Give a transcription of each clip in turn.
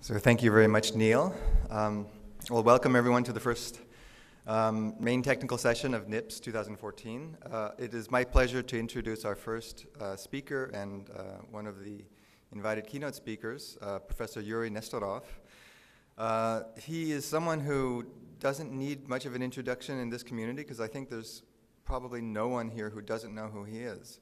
So thank you very much, Neil. Well, welcome everyone to the first main technical session of NIPS 2014. It is my pleasure to introduce our first speaker and one of the invited keynote speakers, Professor Yurii Nesterov. He is someone who doesn't need much of an introduction in this community because I think there's probably no one here who doesn't know who he is.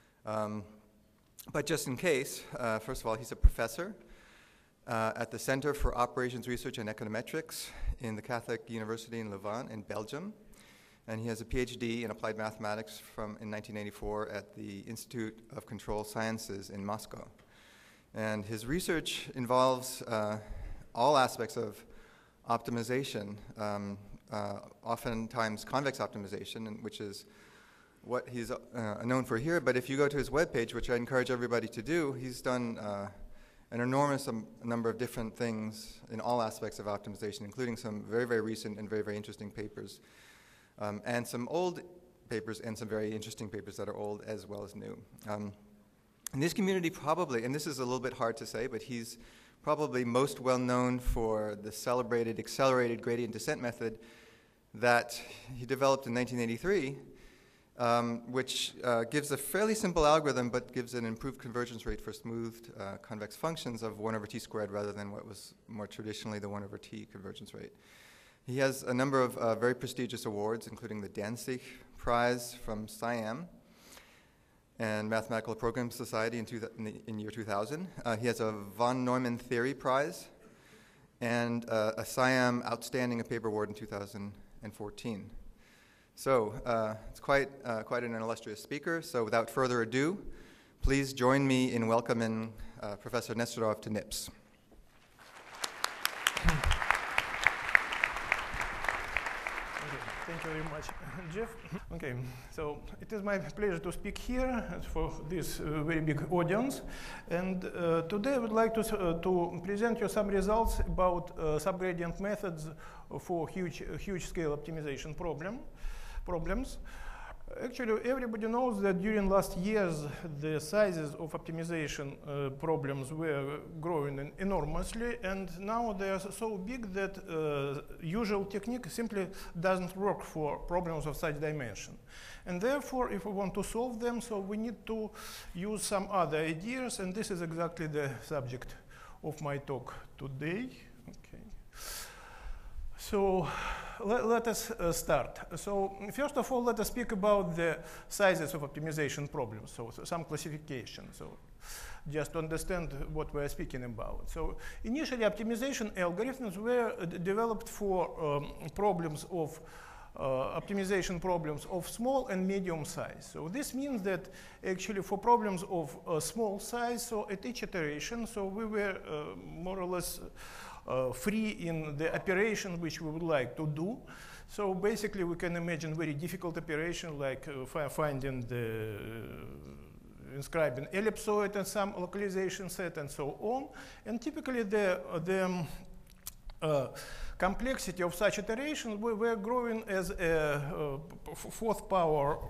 But just in case, first of all, he's a professor at the Center for Operations Research and Econometrics in the Catholic University in Louvain in Belgium. And he has a PhD in applied mathematics in 1984 at the Institute of Control Sciences in Moscow. And his research involves all aspects of optimization, oftentimes convex optimization, which is what he's known for here. But if you go to his webpage, which I encourage everybody to do, he's done an enormous number of different things in all aspects of optimization, including some very, very recent and very, very interesting papers, and some old papers and some very interesting papers that are old as well as new. In this community probably, and this is a little bit hard to say, but he's probably most well known for the celebrated accelerated gradient descent method that he developed in 1983, which gives a fairly simple algorithm, but gives an improved convergence rate for smoothed convex functions of 1 over t squared rather than what was more traditionally the 1 over t convergence rate. He has a number of very prestigious awards, including the Danzig Prize from Siam and Mathematical Program Society in year 2000. He has a von Neumann Theory Prize and a Siam Outstanding Paper Award in 2014. So it's quite an illustrious speaker. So without further ado, please join me in welcoming Professor Nesterov to NIPS. Thank you very much, Jeff. Okay, so it is my pleasure to speak here for this very big audience. And today I would like to present you some results about subgradient methods for huge-scale optimization problems. Actually, everybody knows that during last years, the sizes of optimization problems were growing enormously, and now they are so big that usual technique simply doesn't work for problems of such dimension. And therefore, if we want to solve them, so we need to use some other ideas, and this is exactly the subject of my talk today. Okay. So let us start. So first of all, let us speak about the sizes of optimization problems, so some classification, so just to understand what we are speaking about. So initially, optimization algorithms were developed for problems of optimization problems of small and medium size. So this means that actually for problems of small size, so at each iteration, so we were more or less free in the operation which we would like to do. So basically, we can imagine very difficult operation like finding the inscribing ellipsoid and some localization set and so on. And typically, the complexity of such iterations were growing as a fourth power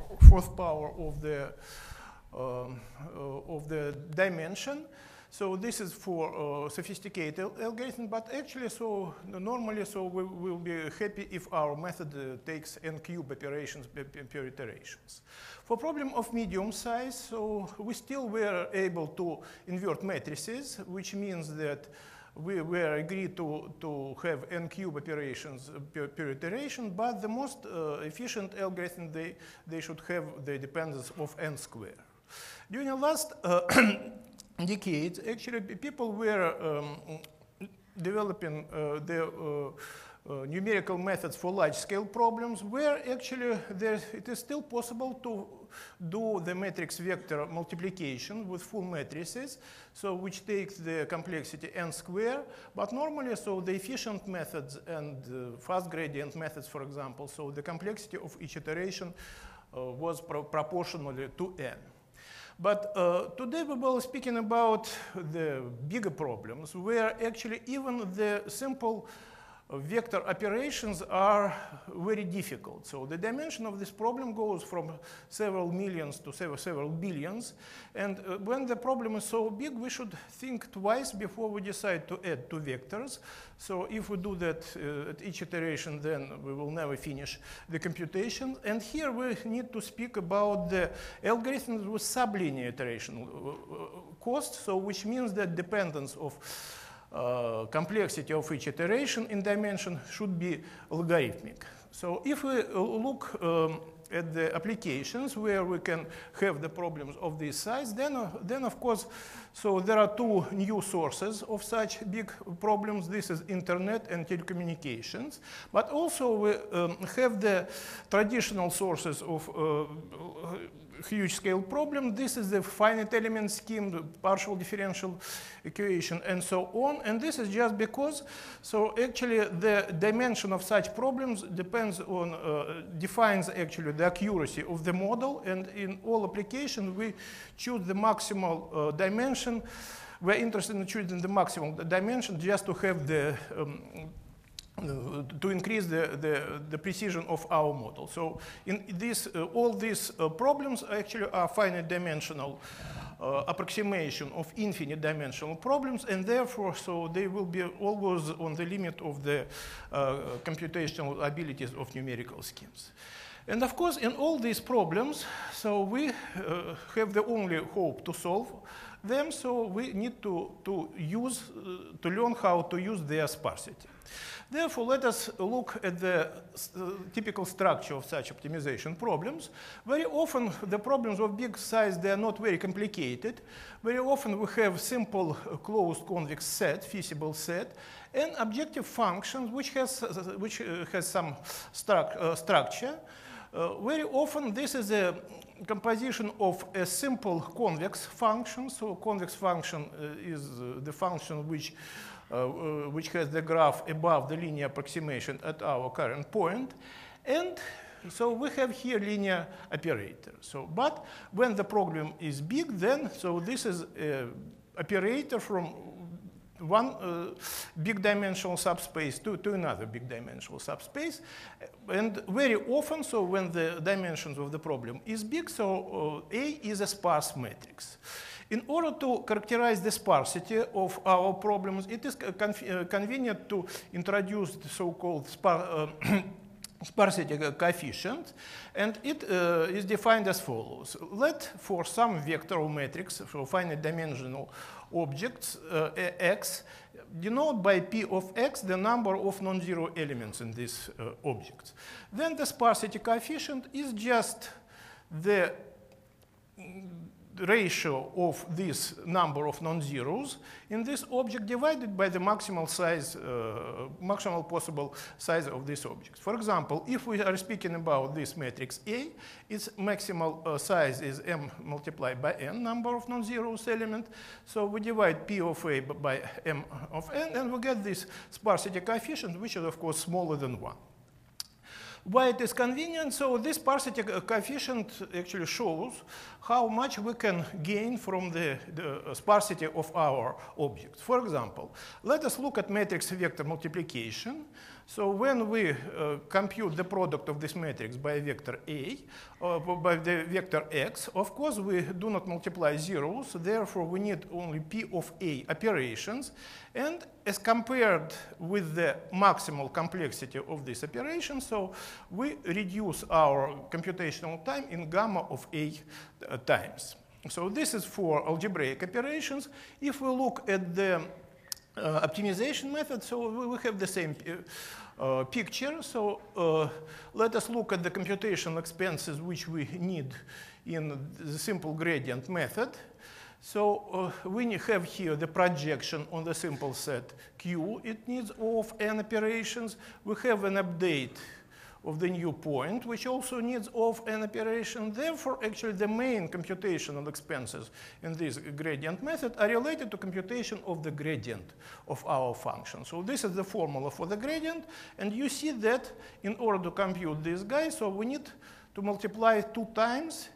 of the dimension. So this is for sophisticated algorithm, but actually, so normally, so we will be happy if our method takes n-cube operations per iterations. For problem of medium size, so we still were able to invert matrices, which means that we were agreed to have n-cube operations per iteration, but the most efficient algorithm, they should have the dependence of n squared. During the last decades, actually, people were developing the numerical methods for large-scale problems, where actually it is still possible to do the matrix vector multiplication with full matrices, so which takes the complexity n squared. But normally, so the efficient methods and fast gradient methods, for example, so the complexity of each iteration was proportionally to n. But today we will be speaking about the bigger problems where actually even the simple vector operations are very difficult. So the dimension of this problem goes from several millions to several billions. And when the problem is so big, we should think twice before we decide to add two vectors. So if we do that at each iteration, then we will never finish the computation. And here we need to speak about the algorithms with sublinear iteration cost, so which means that dependence of complexity of each iteration in dimension should be logarithmic. So if we look at the applications where we can have the problems of this size, then of course, so there are two new sources of such big problems. This is internet and telecommunications. But also we have the traditional sources of huge scale problem. This is the finite element scheme, the partial differential equation, and so on. And this is just because, so actually the dimension of such problems depends on, defines actually the accuracy of the model. And in all applications, we choose the maximal dimension. We're interested in choosing the maximal dimension just to have the to increase the precision of our model. So in this, all these problems actually are finite dimensional approximation of infinite dimensional problems, and therefore, so they will be always on the limit of the computational abilities of numerical schemes. And of course, in all these problems, so we have the only hope to solve them, so we need to learn how to use their sparsity. Therefore, let us look at the typical structure of such optimization problems. Very often, the problems of big size, they are not very complicated. Very often, we have simple closed convex set, feasible set, and objective functions, which has some structure. Very often, this is a composition of a simple convex function. So convex function is the function which has the graph above the linear approximation at our current point. And so we have here linear operator. So, but when the problem is big, then so this is an operator from one big dimensional subspace to another big dimensional subspace. And very often, so when the dimensions of the problem is big, so A is a sparse matrix. In order to characterize the sparsity of our problems, it is convenient to introduce the so-called sparsity coefficient, and it is defined as follows. Let for some vector or matrix for finite dimensional objects x denote by p of x the number of non-zero elements in this object. Then the sparsity coefficient is just the ratio of this number of non-zeros in this object divided by the maximal size, maximal possible size of this object. For example, if we are speaking about this matrix A, its maximal size is m multiplied by n, number of non-zeros element. So we divide P of A by m of n, and we get this sparsity coefficient, which is of course smaller than 1. Why it is convenient? So this sparsity coefficient actually shows how much we can gain from the sparsity of our objects. For example, let us look at matrix vector multiplication. So when we compute the product of this matrix by vector A, by the vector x, of course we do not multiply zeros, therefore we need only P of A operations. And as compared with the maximal complexity of this operation, so we reduce our computational time in gamma of A times. So this is for algebraic operations. If we look at the optimization method, so we have the same picture. So let us look at the computational expenses which we need in the simple gradient method. So we have here the projection on the simple set Q. It needs O of n operations. We have an update of the new point, which also needs O of n operation. Therefore, actually, the main computational expenses in this gradient method are related to computation of the gradient of our function. So this is the formula for the gradient. And you see that in order to compute this guy, so we need to multiply 2 times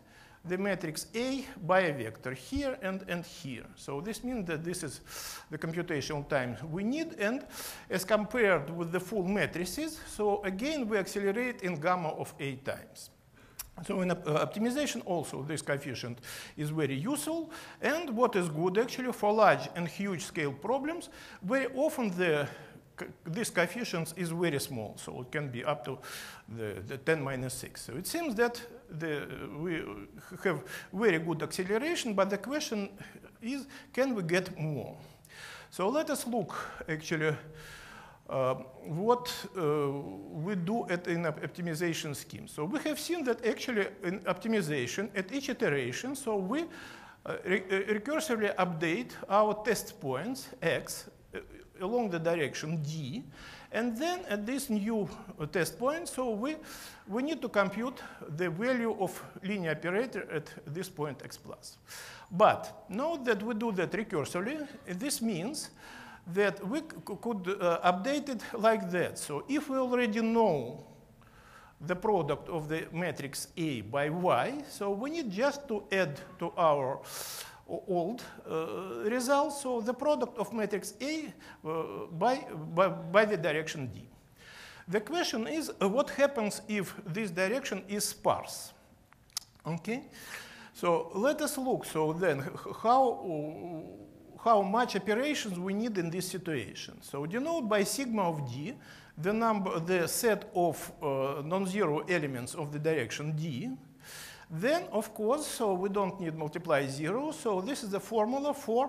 the matrix A by a vector here and here. So this means that this is the computational time we need, and as compared with the full matrices, so again we accelerate in gamma of A times. So in optimization also this coefficient is very useful, and what is good actually for large and huge scale problems, very often this coefficient is very small, so it can be up to the 10 minus 6. So it seems that we have very good acceleration, but the question is, can we get more? So let us look actually what we do in an optimization scheme. So we have seen that actually in optimization at each iteration, so we recursively update our test points x along the direction d, and then at this new test point, so we need to compute the value of linear operator at this point x plus. But note that we do that recursively. This means that we could update it like that. So if we already know the product of the matrix A by Y, so we need just to add to our old results, so the product of matrix A by the direction D. The question is, what happens if this direction is sparse? Okay, so let us look. So then, how much operations we need in this situation? So denote by sigma of D the set of non-zero elements of the direction D. Then, of course, so we don't need multiply 0. So this is the formula for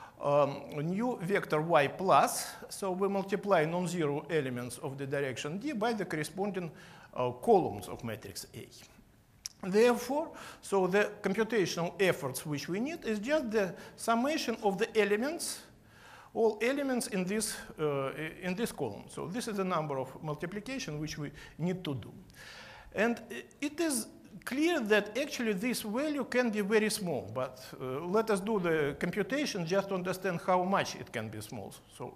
new vector y plus. So we multiply non-zero elements of the direction D by the corresponding columns of matrix A. Therefore, so the computational efforts which we need is just the summation of the elements, all elements in this column. So this is the number of multiplication which we need to do. And it is clear that actually this value can be very small, but let us do the computation just to understand how much it can be small.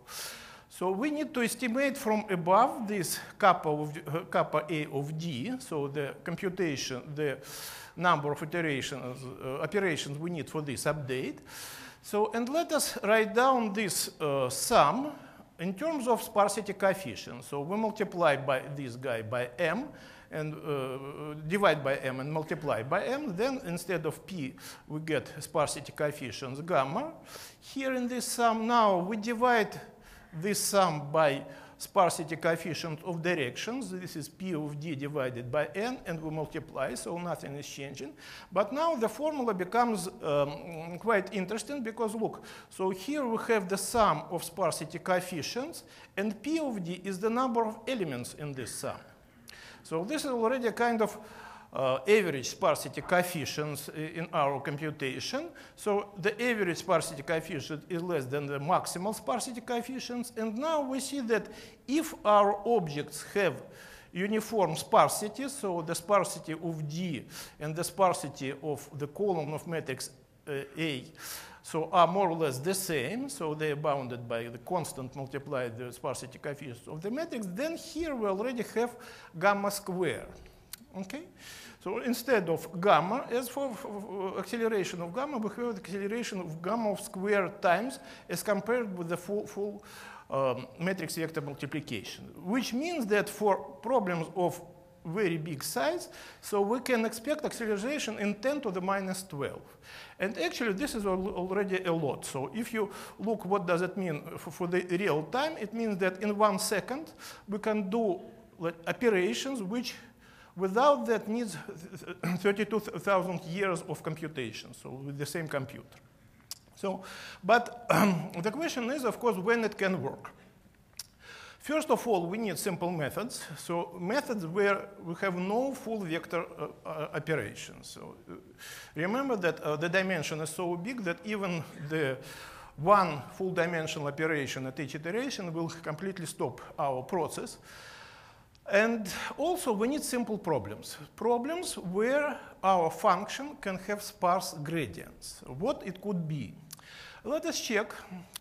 So we need to estimate from above this kappa A of D, so the computation, the number of operations we need for this update. So, and let us write down this sum in terms of sparsity coefficient. So we multiply by this guy by m, and divide by m and multiply by m. Then instead of p, we get sparsity coefficients gamma. Here in this sum, now we divide this sum by sparsity coefficient of directions. This is p of d divided by n, and we multiply, so nothing is changing. But now the formula becomes quite interesting, because look, so here we have the sum of sparsity coefficients, and p of d is the number of elements in this sum. So this is already a kind of average sparsity coefficients in our computation. So the average sparsity coefficient is less than the maximal sparsity coefficients. And now we see that if our objects have uniform sparsity, so the sparsity of D and the sparsity of the column of matrix A, so are more or less the same, so they are bounded by the constant multiplied the sparsity coefficient of the matrix, then here we already have gamma square. Okay? So instead of gamma, as for acceleration of gamma, we have the acceleration of gamma of square times as compared with the full matrix vector multiplication, which means that for problems of very big size, so we can expect acceleration in 10 to the minus 12. And actually, this is already a lot. So if you look what does it mean for the real time, it means that in 1 second, we can do operations which without that needs 32,000 years of computation, so with the same computer. So, but the question is, of course, when it can work. First of all, we need simple methods. So methods where we have no full vector operations. So remember that the dimension is so big that even the one full dimensional operation at each iteration will completely stop our process. And also we need simple problems. Problems where our function can have sparse gradients. What it could be? Let us check.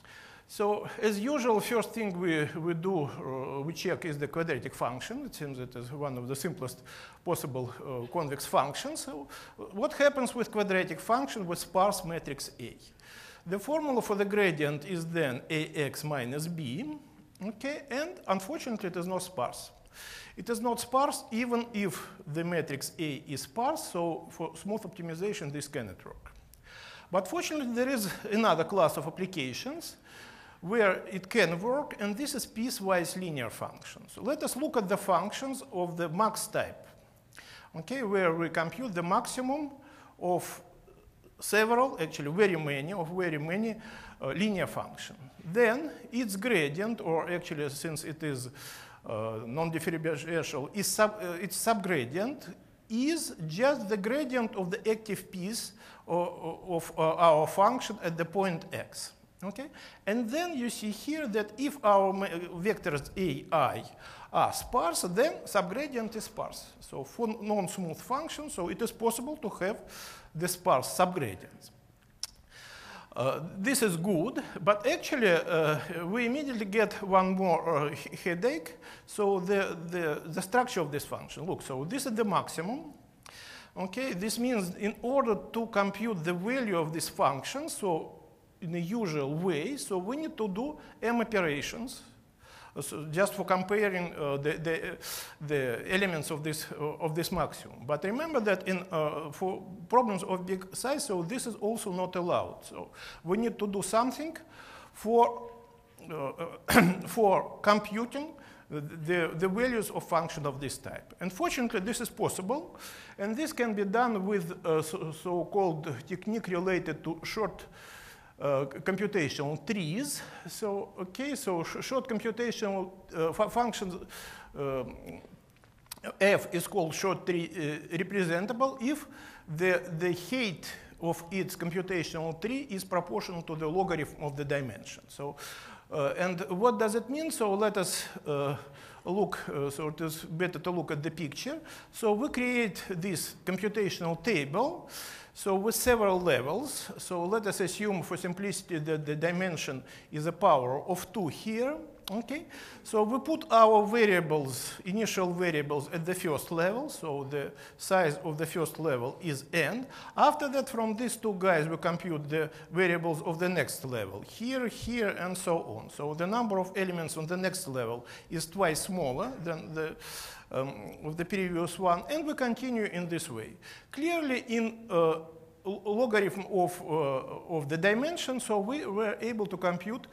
So as usual, first thing we do, we check is the quadratic function. It seems it is one of the simplest possible convex functions. So what happens with quadratic function with sparse matrix A? The formula for the gradient is then ax minus b, okay? And unfortunately, it is not sparse. It is not sparse even if the matrix A is sparse, so for smooth optimization, this cannot work. But fortunately, there is another class of applications where it can work, and this is piecewise linear functions. So let us look at the functions of the max type, okay, where we compute the maximum of several, actually very many linear functions. Then its gradient, or actually since it is non-differential, its subgradient is just the gradient of the active piece of our function at the point x. Okay? And then you see here that if our vectors ai are sparse, then subgradient is sparse. So for non-smooth functions, so it is possible to have the sparse subgradients. This is good, but actually we immediately get one more headache. So the structure of this function. Look, so this is the maximum. Okay, this means in order to compute the value of this function, so in a usual way, so we need to do m operations, so just for comparing the elements of this maximum. But remember that for problems of big size, so this is also not allowed. So we need to do something for computing the values of function of this type. Unfortunately, this is possible, and this can be done with so-called technique related to short computational trees. So, okay, so short computational functions, f is called short tree representable if the height of its computational tree is proportional to the logarithm of the dimension. So, and what does it mean? So let us look, so it is better to look at the picture. So we create this computational table, so with several levels. So let us assume for simplicity that the dimension is a power of 2 here. Okay, so we put our variables, initial variables at the first level. So the size of the first level is n. After that, from these two guys, we compute the variables of the next level, here, here, and so on. So the number of elements on the next level is twice smaller than of the previous one, and we continue in this way. Clearly, in logarithm of the dimension, so we were able to compute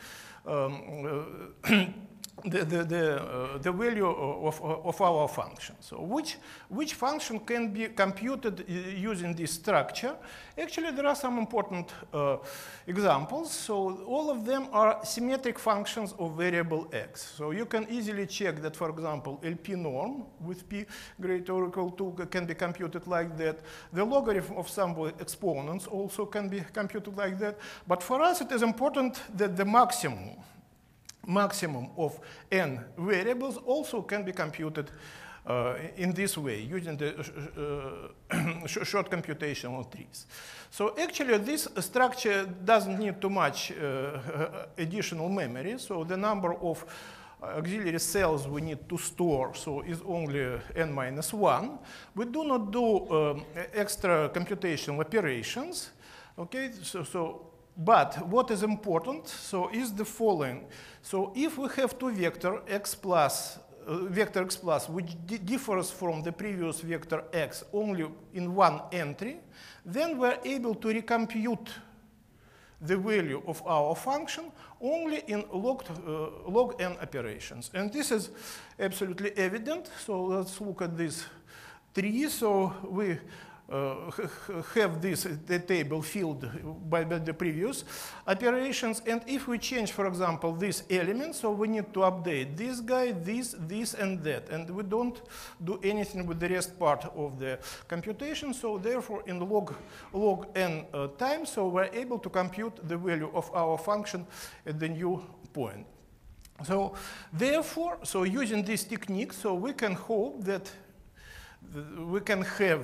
the value of our function. So which function can be computed using this structure? Actually, there are some important examples. So all of them are symmetric functions of variable x. So you can easily check that, for example, LP norm with p greater or equal to can be computed like that. The logarithm of some exponents also can be computed like that. But for us, it is important that the maximum of n variables also can be computed in this way, using the short computational trees. So actually, this structure doesn't need too much additional memory. So the number of auxiliary cells we need to store so is only n-1. We do not do extra computational operations. Okay, but what is important is the following. So if we have two vector x plus which differs from the previous vector x only in one entry, then we're able to recompute the value of our function only in log n operations. And this is absolutely evident. So let's look at this tree. So we have the table filled by the previous operations. And if we change, for example, this element, so we need to update this guy, this, and that. And we don't do anything with the rest part of the computation. So therefore, in log n time, so we're able to compute the value of our function at the new point. So therefore, so using this technique, so we can hope that we can have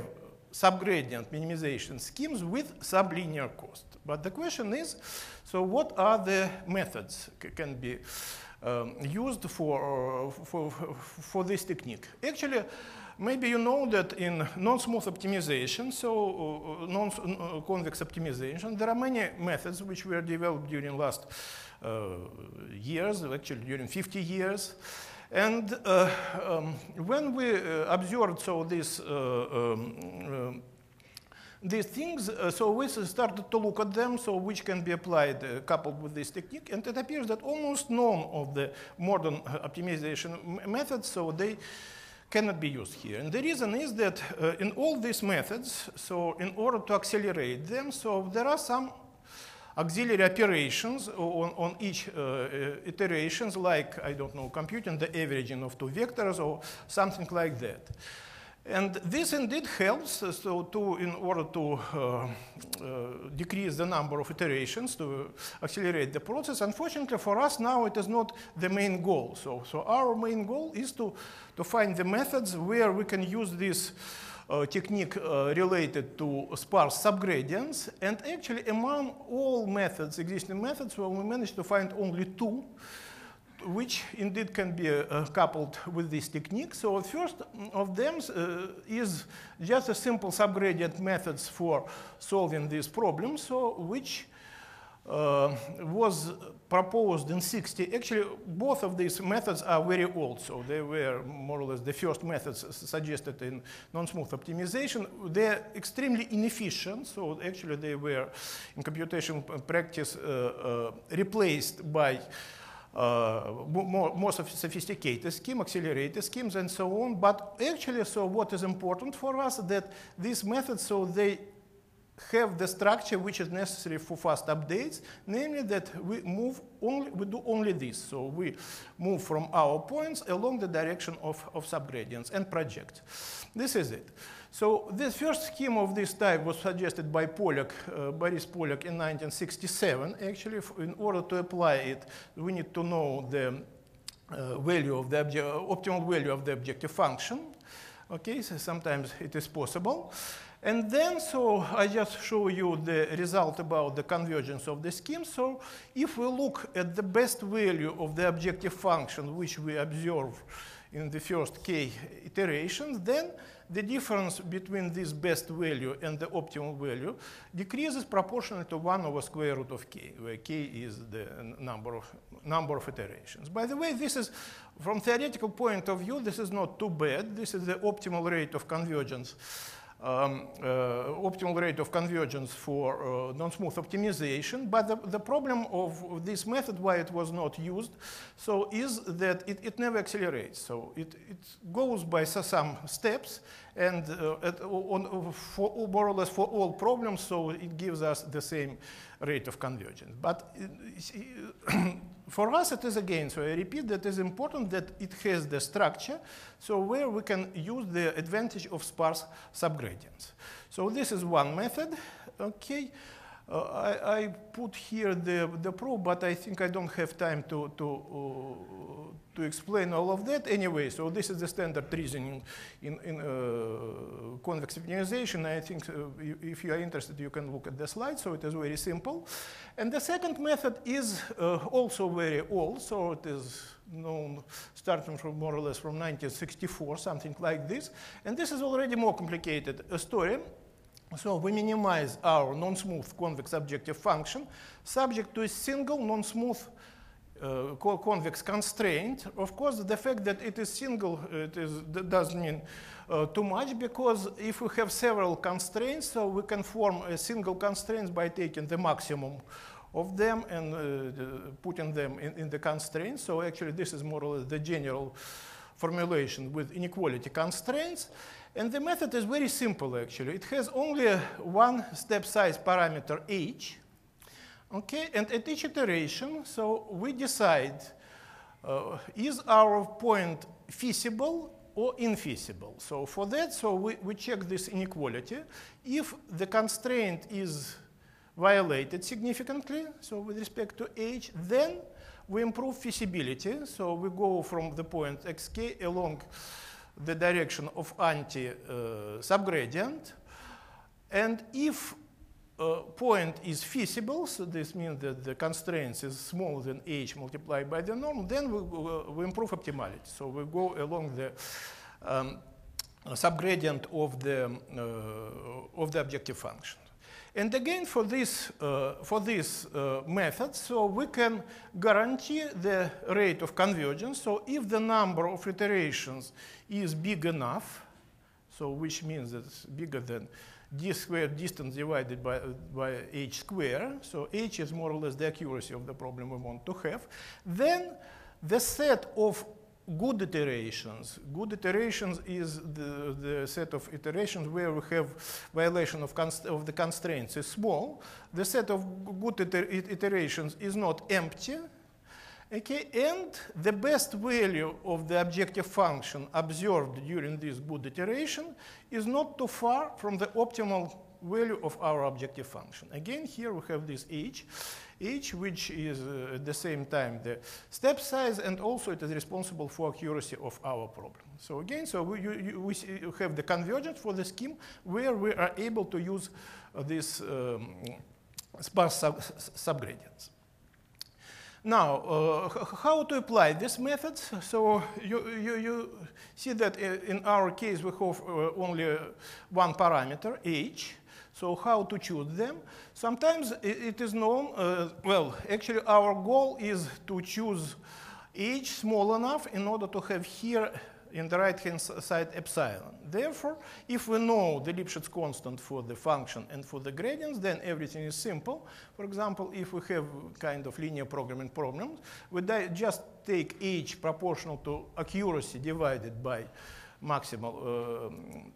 subgradient minimization schemes with sublinear cost. But the question is, so what are the methods can be used for this technique? Actually, maybe you know that in non-smooth optimization, so non-convex optimization, there are many methods which were developed during last years, actually during 50 years. And when we observed so these things, so we started to look at them, so which can be applied coupled with this technique, and it appears that almost none of the modern optimization methods, so they cannot be used here. And the reason is that in all these methods, so in order to accelerate them, so there are some auxiliary operations on each iterations, like, I don't know, computing the averaging of two vectors or something like that. And this indeed helps, so in order to decrease the number of iterations, to accelerate the process. Unfortunately for us now, it is not the main goal. So our main goal is to find the methods where we can use this technique related to sparse subgradients. And actually, among all methods, existing methods, well, we managed to find only two which indeed can be coupled with this technique. So the first of them is just a simple subgradient methods for solving these problems, so which was proposed in 60. Actually, both of these methods are very old, so they were more or less the first methods suggested in non-smooth optimization. They're extremely inefficient, so actually they were in computational practice replaced by more sophisticated scheme, accelerated schemes, and so on. But actually, so what is important for us that these methods, so they have the structure which is necessary for fast updates, namely that we do only this. So we move from our points along the direction of subgradients and project. This is it. So the first scheme of this type was suggested by Boris Polak in 1967. Actually, in order to apply it, we need to know the value of the optimal value of the objective function. Okay, so sometimes it is possible. And then, so I just show you the result about the convergence of the scheme. So if we look at the best value of the objective function, which we observe in the first k iterations, then the difference between this best value and the optimal value decreases proportionally to 1 over square root of k, where k is the number of iterations. By the way, this is, from theoretical point of view, this is not too bad. This is the optimal rate of convergence. Optimal rate of convergence for non-smooth optimization. But the problem of this method, why it was not used, so is that it never accelerates. So it goes by some steps, and more or less for all problems, so it gives us the same rate of convergence. But for us, it is again, so I repeat, that is important that it has the structure, so where we can use the advantage of sparse subgradients. So this is one method. Okay, I put here the proof, but I think I don't have time to explain all of that. Anyway, so this is the standard reasoning in convex optimization. I think if you are interested, you can look at the slide. So it is very simple. And the second method is also very old. So it is known starting from more or less from 1964, something like this. And this is already more complicated story. So we minimize our non-smooth convex objective function subject to a single non-smooth convex constraint. Of course, the fact that it is single doesn't mean too much, because if we have several constraints, so we can form a single constraint by taking the maximum of them and putting them in the constraints. So actually, this is more or less the general formulation with inequality constraints. And the method is very simple, actually. It has only one step size parameter h. Okay, and at each iteration, so we decide is our point feasible or infeasible. So for that, so we check this inequality. If the constraint is violated significantly, so with respect to h, then we improve feasibility. So we go from the point xk along the direction of anti-subgradient. And if point is feasible, so this means that the constraints is smaller than h multiplied by the norm, then we improve optimality. So we go along the subgradient of the objective function. And again, for this method, so we can guarantee the rate of convergence. So if the number of iterations is big enough, so which means that it's bigger than d squared distance divided by h squared, so h is more or less the accuracy of the problem we want to have, then the set of good iterations is the set of iterations where we have violation of the constraints is small. The set of good iterations is not empty. Okay, and the best value of the objective function observed during this good iteration is not too far from the optimal value of our objective function. Again, here we have this h, which is at the same time the step size, and also it is responsible for accuracy of our problem. So again, so we have the convergence for the scheme where we are able to use these sparse subgradients. Now, how to apply these methods? So you see that in our case we have only one parameter, h. So how to choose them? Sometimes it is known, well, actually our goal is to choose h small enough in order to have here in the right-hand side epsilon. Therefore, if we know the Lipschitz constant for the function and for the gradients, then everything is simple. For example, if we have kind of linear programming problems, we just take h proportional to accuracy divided by maximal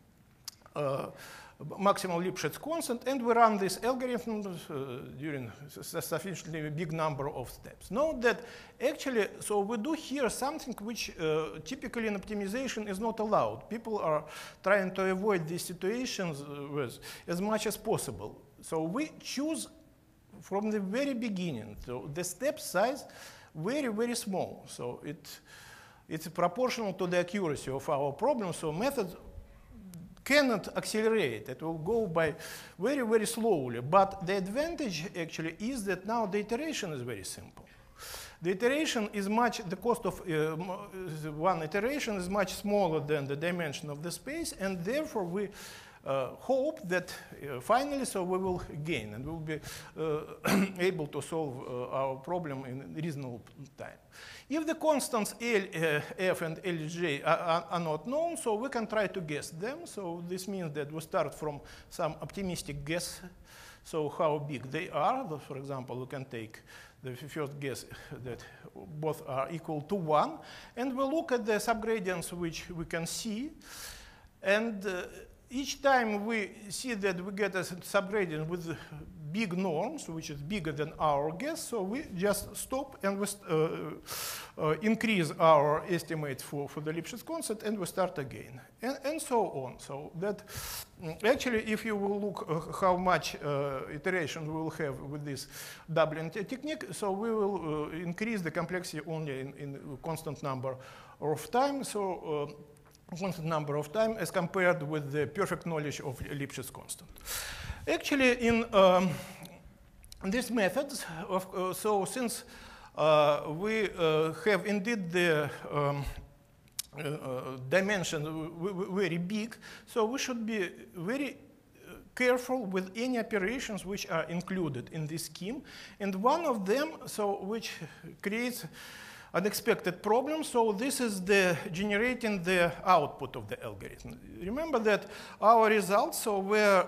Lipschitz constant, and we run this algorithm during a sufficiently big number of steps. Note that actually, so we do here something which typically in optimization is not allowed. People are trying to avoid these situations with as much as possible. So we choose from the very beginning, so the step size very, very small. So it's proportional to the accuracy of our problem. So methods cannot accelerate. It will go by very, very slowly. But the advantage actually is that now the iteration is very simple. The iteration is the cost of one iteration is much smaller than the dimension of the space, and therefore we hope that finally so we will gain and we will be able to solve our problem in reasonable time. If the constants L, F, and Lj are not known, so we can try to guess them. So this means that we start from some optimistic guess, so how big they are. For example, we can take the first guess that both are equal to 1, and we look at the subgradients which we can see. And each time we see that we get a subgradient with big norms, which is bigger than our guess, so we just stop and we increase our estimate for the Lipschitz constant, and we start again, and so on. So that actually, if you will look how much iteration we will have with this doubling technique, so we will increase the complexity only in constant number of time. So constant number of time as compared with the perfect knowledge of Lipschitz constant. Actually, in these methods, so since we have indeed the dimension very big, so we should be very careful with any operations which are included in this scheme. And one of them, so which creates unexpected problem. So this is the generating the output of the algorithm. Remember that our results so were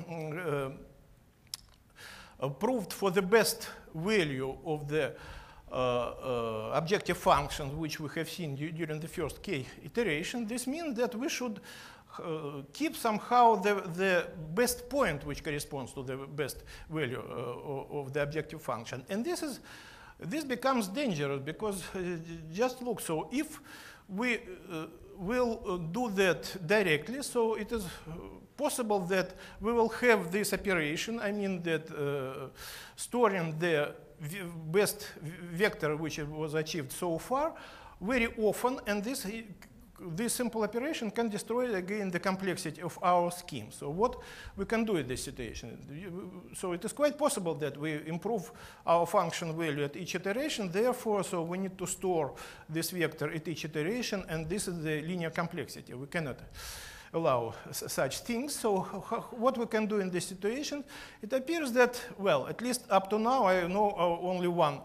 proved for the best value of the objective functions which we have seen during the first k iteration. This means that we should keep somehow the best point which corresponds to the best value of the objective function. And this becomes dangerous because just look, so if we will do that directly, so it is possible that we will have this operation, I mean that storing the best vector which was achieved so far very often, and this this simple operation can destroy again the complexity of our scheme. So what we can do in this situation? So it is quite possible that we improve our function value at each iteration. Therefore, so we need to store this vector at each iteration, and this is the linear complexity. We cannot allow such things. So what we can do in this situation? It appears that, well, at least up to now, I know only one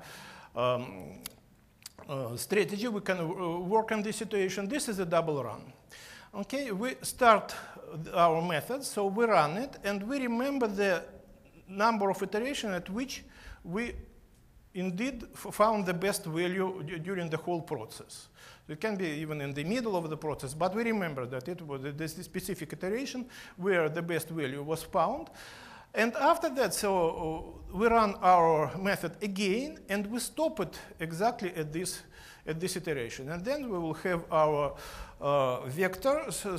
strategy. We can work on this situation. This is a double run. Okay, we start our method, so we run it, and we remember the number of iterations at which we indeed found the best value during the whole process. It can be even in the middle of the process, but we remember that it was this specific iteration where the best value was found. And after that, so we run our method again, and we stop it exactly at this iteration. And then we will have our vector.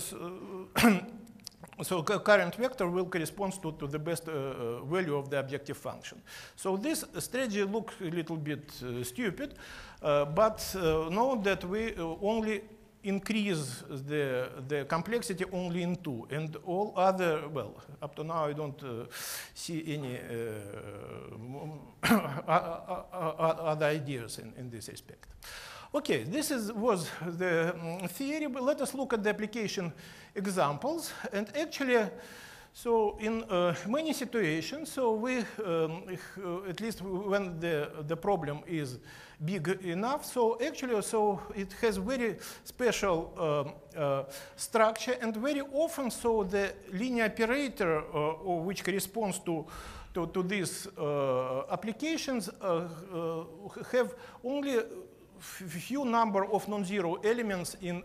So current vector will correspond to the best value of the objective function. So this strategy looks a little bit stupid, but note that we only increase the complexity only in 2, and all other, well, up to now I don't see any other ideas in this respect. Okay, this was the theory, but let us look at the application examples. And actually, so in many situations, so we, at least when the problem is big enough, so actually, so it has very special structure, and very often, so the linear operator, which corresponds to these applications, have only few number of non-zero elements in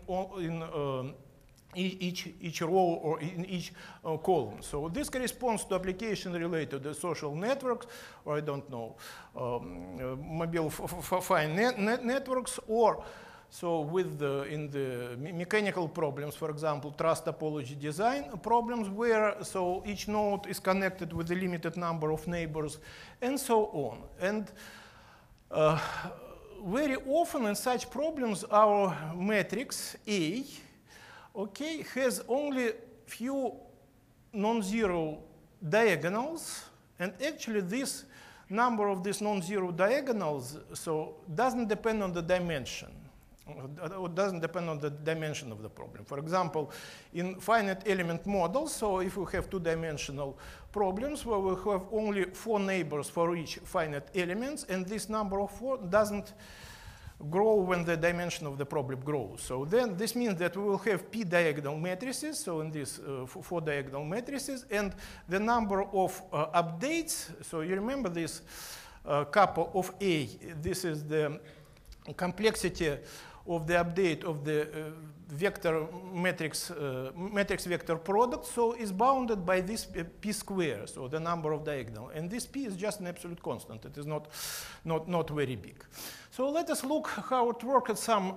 each row or in each column. So this corresponds to application related to social networks, or I don't know, mobile fine networks, or so with in the mechanical problems, for example, trust topology design problems, where so each node is connected with a limited number of neighbors, and so on. And very often in such problems, our matrix A, okay, has only few non-zero diagonals, and actually this number of these non-zero diagonals so doesn't depend on the dimension. It doesn't depend on the dimension of the problem. For example, in finite element models, so if we have two-dimensional problems where we have only 4 neighbors for each finite elements, and this number of 4 doesn't grow when the dimension of the problem grows. So then this means that we will have p-diagonal matrices, so in these 4 diagonal matrices, and the number of updates, so you remember this couple of A, this is the complexity of the update of the vector matrix vector product, so is bounded by this p square, so the number of diagonal, and this p is just an absolute constant. It is not very big. So let us look how it works at some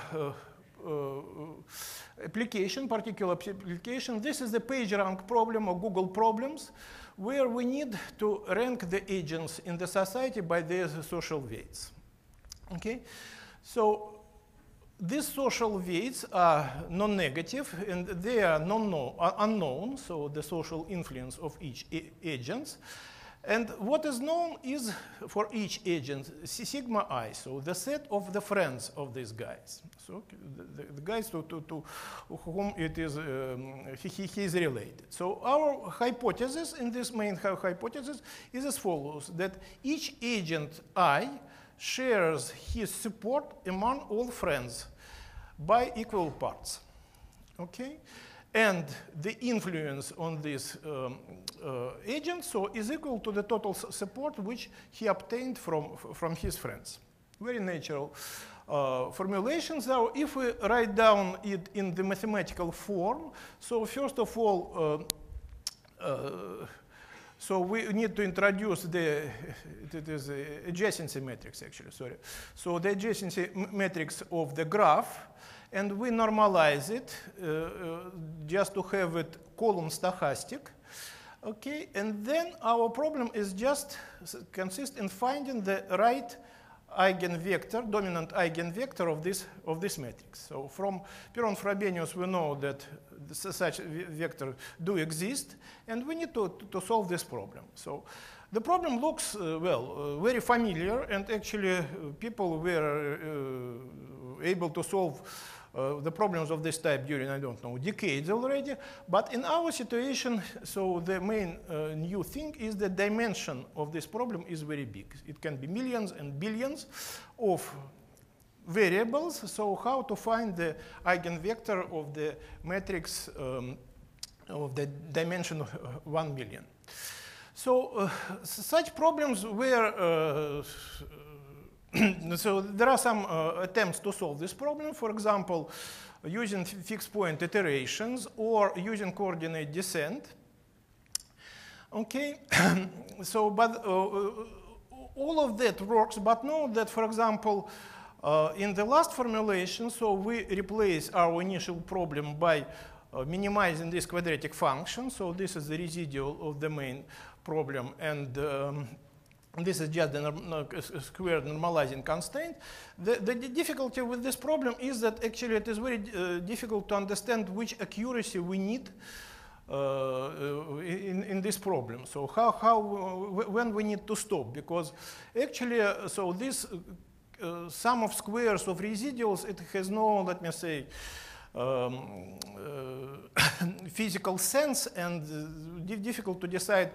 application, particular application. This is the PageRank problem or Google problems, where we need to rank the agents in the society by their social weights. Okay, so these social weights are non-negative, and they are unknown, so the social influence of each agent. And what is known is, for each agent, sigma I, so the set of the friends of these guys. So the guys to whom it is, he is related. So our hypothesis in this main hypothesis is as follows, that each agent I shares his support among all friends by equal parts. Okay? And the influence on this agent so is equal to the total support which he obtained from his friends. Very natural formulations. Now, if we write down it in the mathematical form, so first of all, so we need to introduce it is adjacency matrix, actually, sorry. So the adjacency matrix of the graph, and we normalize it just to have it column stochastic. Okay, and then our problem is just consists in finding the right eigenvector, dominant eigenvector of this matrix. So from Perron-Frobenius, we know that such vector do exist, and we need to solve this problem. So the problem looks, very familiar, and actually people were able to solve the problems of this type during, I don't know, decades already. But in our situation, so the main new thing is the dimension of this problem is very big. It can be millions and billions of variables. So how to find the eigenvector of the matrix of the dimension 1 million? So such problems were so there are some attempts to solve this problem. For example, using fixed point iterations or using coordinate descent. Okay, so but all of that works. But note that, for example, in the last formulation, so we replace our initial problem by minimizing this quadratic function. So this is the residual of the main problem, and this is just the squared normalizing constraint. The difficulty with this problem is that actually it is very difficult to understand which accuracy we need in this problem. So when we need to stop, because actually, so this sum of squares of residuals, it has no, let me say, physical sense, and difficult to decide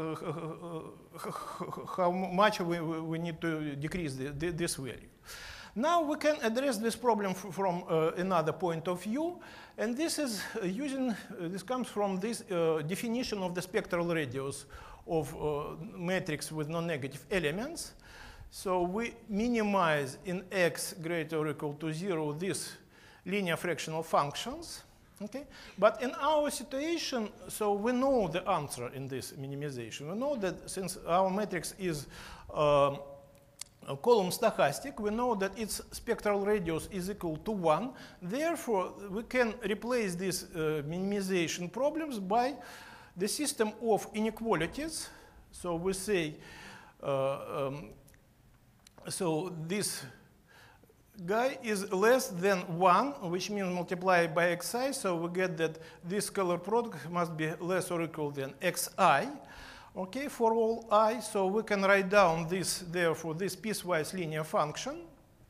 how much we need to decrease this value. Now we can address this problem from another point of view, and this is this comes from this definition of the spectral radius of matrix with non-negative elements. So we minimize in x greater or equal to 0 this linear fractional functions, okay? But in our situation, so we know the answer in this minimization. We know that since our matrix is column stochastic, we know that its spectral radius is equal to 1. Therefore, we can replace these minimization problems by the system of inequalities. So we say, so this guy is less than 1, which means multiplied by xi, so we get that this scalar product must be less or equal than xi, okay, for all I. So we can write down this, therefore, this piecewise linear function,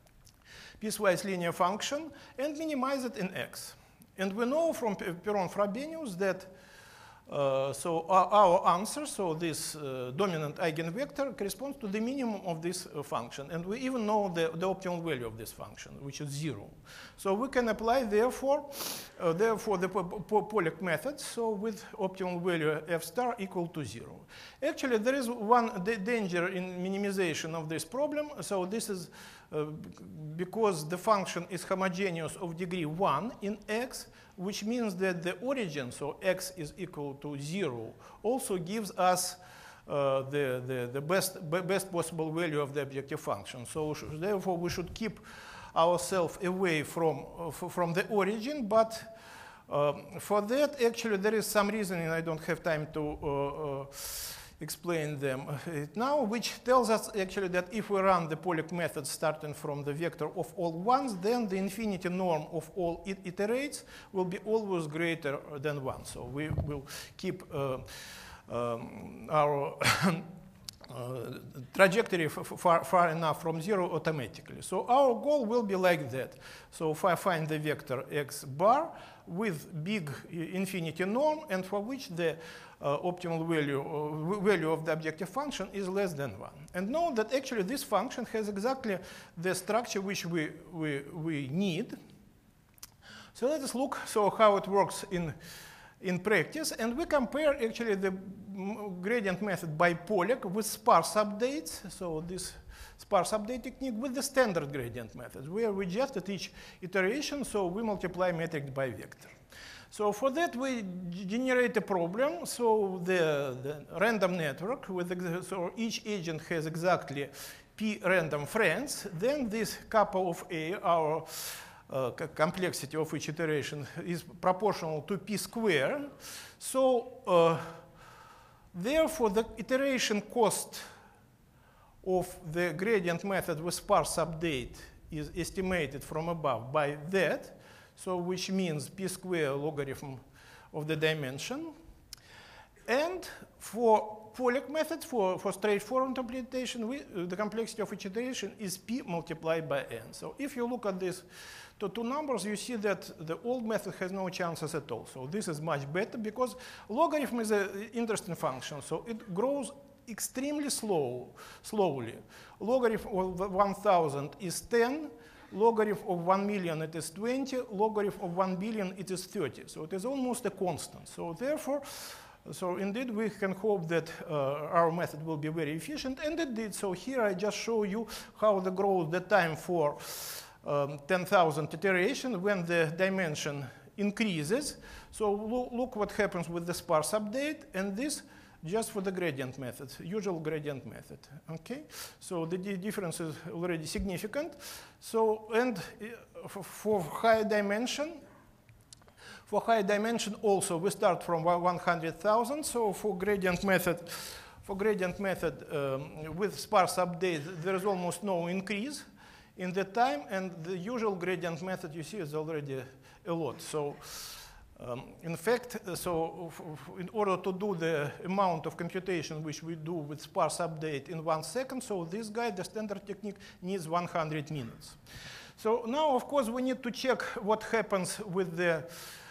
and minimize it in x. And we know from Perron-Frobenius that so our answer, so this dominant eigenvector, corresponds to the minimum of this function. And we even know the optimal value of this function, which is 0. So we can apply, therefore, the Pollack method, so with optimal value f star equal to 0. Actually, there is one danger in minimization of this problem. So this is because the function is homogeneous of degree 1 in x, which means that the origin, so x is equal to 0, also gives us the best possible value of the objective function. So therefore, we should keep ourselves away from the origin. But for that, actually, there is some reasoning. I don't have time to explain them now, which tells us actually that if we run the Pollack method starting from the vector of all ones, then the infinity norm of all iterates will be always greater than 1. So we will keep our trajectory far enough from 0 automatically. So our goal will be like that. So if I find the vector x bar with big infinity norm, and for which the optimal value of the objective function is less than 1. And note that actually this function has exactly the structure which we need. So let us look how it works in practice, and we compare actually the gradient method by Pollack with sparse updates. So this sparse update technique with the standard gradient method, where we just at each iteration, so we multiply matrix by vector. So for that, we generate a problem. So the random network with so each agent has exactly p random friends. Then this couple of A, our complexity of each iteration, is proportional to p squared. So therefore, the iteration cost of the gradient method with sparse update is estimated from above by that, so which means p square logarithm of the dimension. And for Pollack method, for straightforward implementation, the complexity of each iteration is p multiplied by n. So if you look at these two numbers, you see that the old method has no chances at all. So this is much better because logarithm is an interesting function. So it grows extremely slowly. Logarithm of 1,000 is 10. Logarithm of 1 million, it is 20. Logarithm of 1 billion, it is 30. So it is almost a constant. So therefore, so indeed, we can hope that our method will be very efficient, and it did. So here I just show you how the growth, the time for 10,000 iteration when the dimension increases. So look what happens with the sparse update, and this just for the gradient method, usual gradient method. Okay, so the difference is already significant. So and for high dimension. For high dimension also, we start from 100,000. So for gradient method with sparse update, there is almost no increase in the time, and the usual gradient method you see is already a lot. So in fact, so in order to do the amount of computation which we do with sparse update in 1 second, so this guy, the standard technique, needs 100 minutes. So now, of course, we need to check what happens with the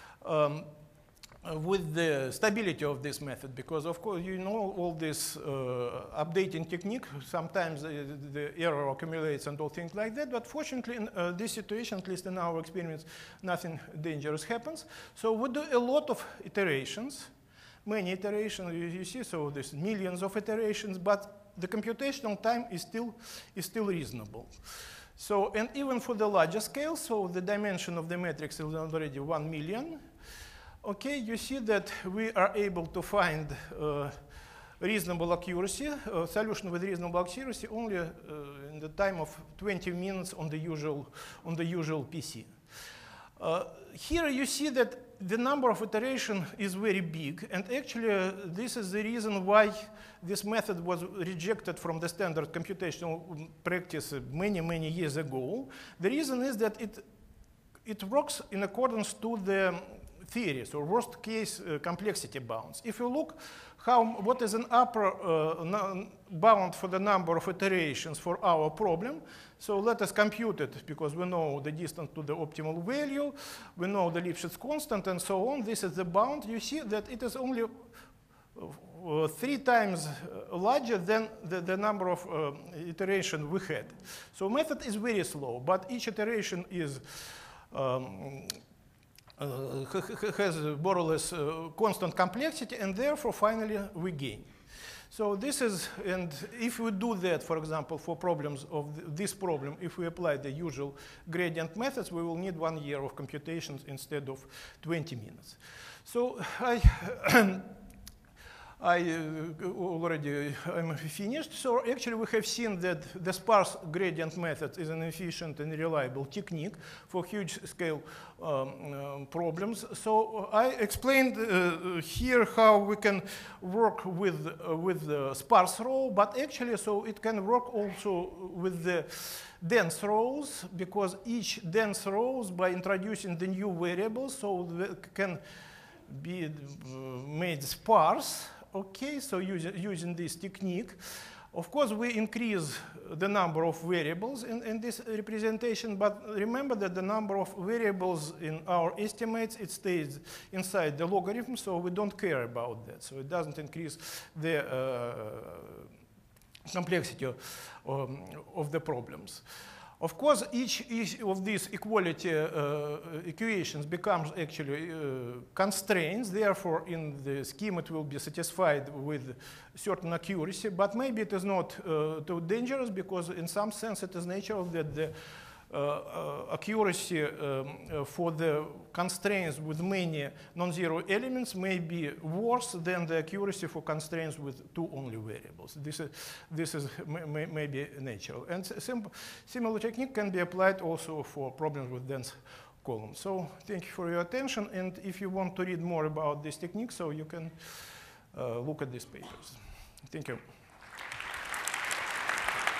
stability of this method, because of course you know all this updating technique, sometimes the error accumulates and all things like that, but fortunately in this situation, at least in our experience, nothing dangerous happens. So we do a lot of iterations, many iterations, you see, so there's millions of iterations, but the computational time is still reasonable. So, and even for the larger scale, so the dimension of the matrix is already 1 million. Okay, you see that we are able to find reasonable accuracy, solution with reasonable accuracy only in the time of 20 minutes on the usual PC. Here you see that the number of iterations is very big, and actually this is the reason why this method was rejected from the standard computational practice many years ago. The reason is that it works in accordance to the theories or worst case complexity bounds. If you look what is an upper bound for the number of iterations for our problem, so let us compute it because we know the distance to the optimal value, we know the Lipschitz constant and so on. This is the bound. You see that it is only 3 times larger than the number of iterations we had. So method is very slow, but each iteration is has more or less constant complexity, and therefore finally we gain. So this is, and if we do that, for example, for problems of this problem, if we apply the usual gradient methods, we will need 1 year of computations instead of 20 minutes. So I'm finished. So actually we have seen that the sparse gradient method is an efficient and reliable technique for huge-scale problems. So I explained here how we can work with the sparse row, but actually so it can work also with the dense rows, because each dense rows, by introducing the new variables, so can be made sparse. Okay, so using this technique, of course, we increase the number of variables in this representation, but remember that the number of variables in our estimates, it stays inside the logarithm, so we don't care about that. So it doesn't increase the complexity of the problems. Of course, each of these equality equations becomes actually constraints. Therefore, in the scheme, it will be satisfied with certain accuracy. But maybe it is not too dangerous, because in some sense, it is natural that the accuracy for the constraints with many non-zero elements may be worse than the accuracy for constraints with 2 only variables. This is maybe natural. And similar technique can be applied also for problems with dense columns. So thank you for your attention. And if you want to read more about this technique, so you can look at these papers. Thank you.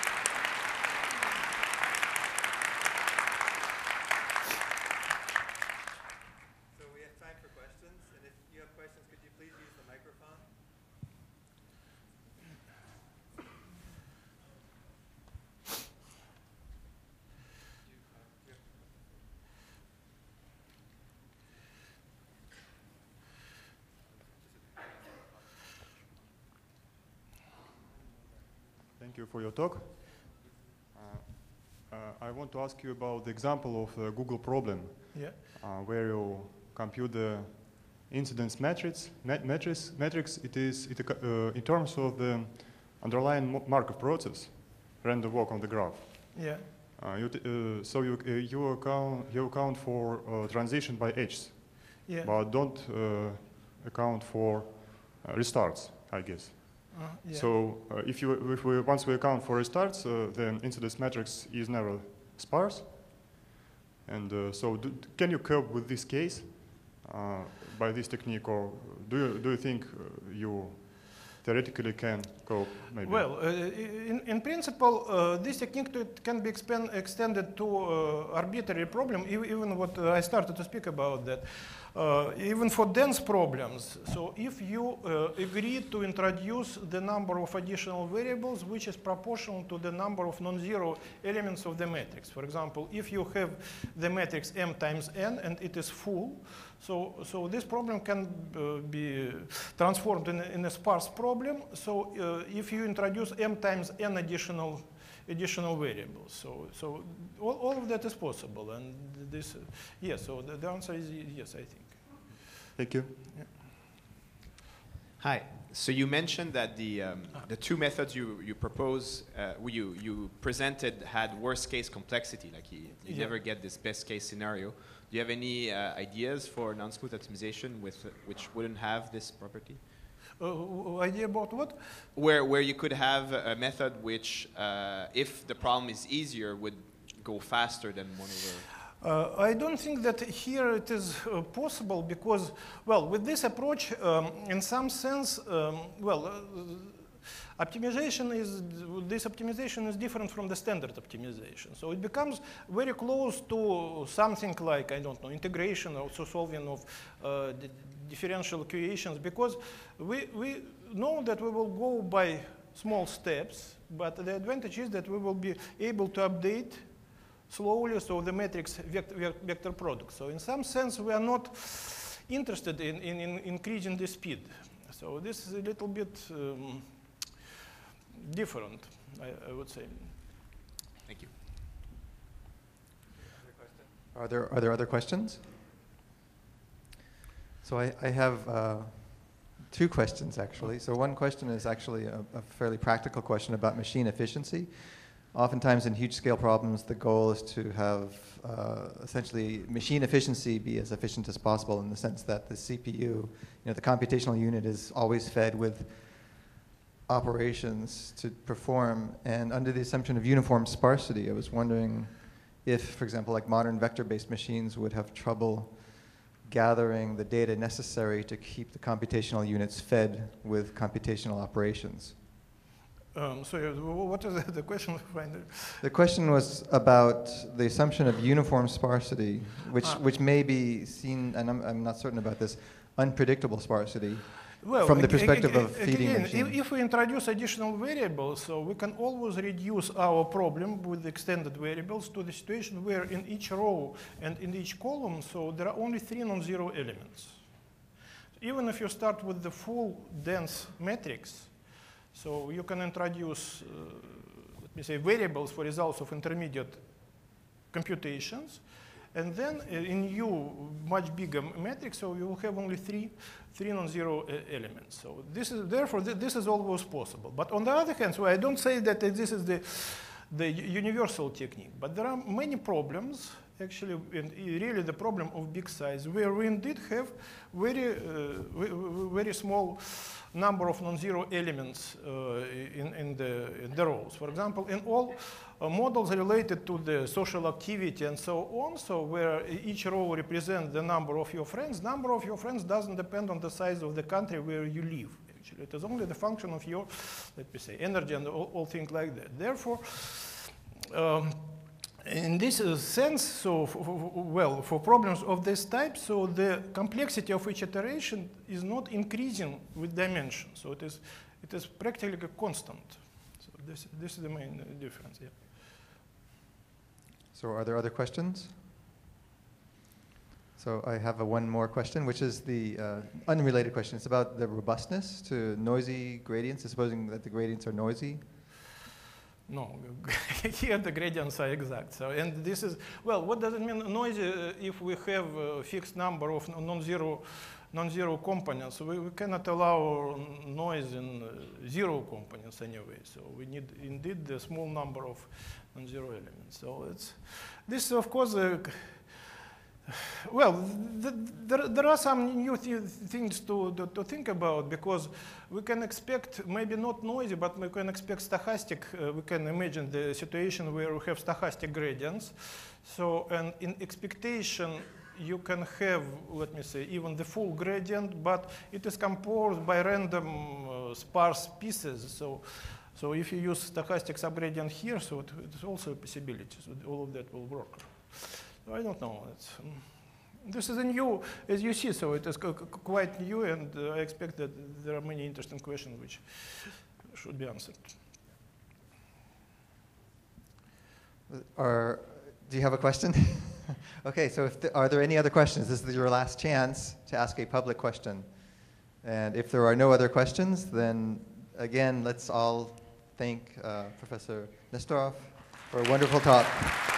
you for your talk. I want to ask you about the example of the Google problem, where you compute the incidence matrix. It is in terms of the underlying Markov process, random walk on the graph. Yeah. So you account for transition by edges, but don't account for restarts, I guess. So once we account for restarts, then incidence matrix is never sparse. And so can you cope with this case by this technique, or do you think you theoretically can cope? Maybe? Well, in principle, this technique can be extended to arbitrary problem, even what I started to speak about that. Even for dense problems, so if you agree to introduce the number of additional variables which is proportional to the number of non-zero elements of the matrix. For example, if you have the matrix M times N and it is full, so this problem can be transformed in a sparse problem. So if you introduce M times N additional variables. So all of that is possible, and this, yes, so the answer is yes, I think. Thank you. Yeah. Hi. So you mentioned that the two methods you propose, you presented had worst case complexity, like you never get this best case scenario. Do you have any ideas for non-smooth optimization which wouldn't have this property? Idea about what? Where you could have a method which, if the problem is easier, would go faster than one over. I don't think that here it is possible because, well, with this approach, in some sense, this optimization is different from the standard optimization. So it becomes very close to something like, I don't know, integration or solving of the differential equations, because we know that we will go by small steps, but the advantage is that we will be able to update slowly, so the matrix vector product. So in some sense, we are not interested in increasing the speed. So this is a little bit different, I would say. Thank you. Are there other questions? So I have two questions, actually. So one question is actually a fairly practical question about machine efficiency. Oftentimes in huge-scale problems, the goal is to have essentially machine efficiency be as efficient as possible, in the sense that the CPU, the computational unit, is always fed with operations to perform. And under the assumption of uniform sparsity, I was wondering if, for example, like modern vector-based machines would have trouble gathering the data necessary to keep the computational units fed with computational operations. Sorry, what is the question? The question was about the assumption of uniform sparsity, which may be seen, and I'm not certain about this, unpredictable sparsity, well, from the perspective of feeding machines. If we introduce additional variables, so we can always reduce our problem with extended variables to the situation where in each row and in each column, so there are only 3 non-zero elements. Even if you start with the full dense matrix, so you can introduce, let me say, variables for results of intermediate computations, and then in much bigger matrix, so you will have only three non-zero elements. So therefore this is always possible. But on the other hand, so I don't say that this is the universal technique, but there are many problems, actually, and really the problem of big size, where we indeed have very small number of non-zero elements in the rows. For example, in all models related to the social activity and so on, so where each row represents the number of your friends doesn't depend on the size of the country where you live. Actually, it is only the function of your, let me say, energy and all things like that. Therefore, in this sense, so for problems of this type, so the complexity of each iteration is not increasing with dimension. So it is practically constant. So this is the main difference. Yeah. So are there other questions? So I have one more question, which is the unrelated question. It's about the robustness to noisy gradients, supposing that the gradients are noisy. No, here the gradients are exact. So, and this is, well, what does it mean noisy if we have a fixed number of non-zero components? We cannot allow noise in zero components anyway. So we need indeed a small number of non-zero elements. So this of course, well, there are some new things to think about, because we can expect, maybe not noisy, but we can expect stochastic. We can imagine the situation where we have stochastic gradients. So, and in expectation, you can have, let me say, even the full gradient, but it is composed by random sparse pieces. So if you use stochastic subgradient here, so it's also a possibility. So all of that will work. I don't know. This is a new, as you see, so it is quite new, and I expect that there are many interesting questions which should be answered. Do you have a question? Okay, so are there any other questions? This is your last chance to ask a public question. And if there are no other questions, then again, let's all thank Professor Nesterov for a wonderful talk.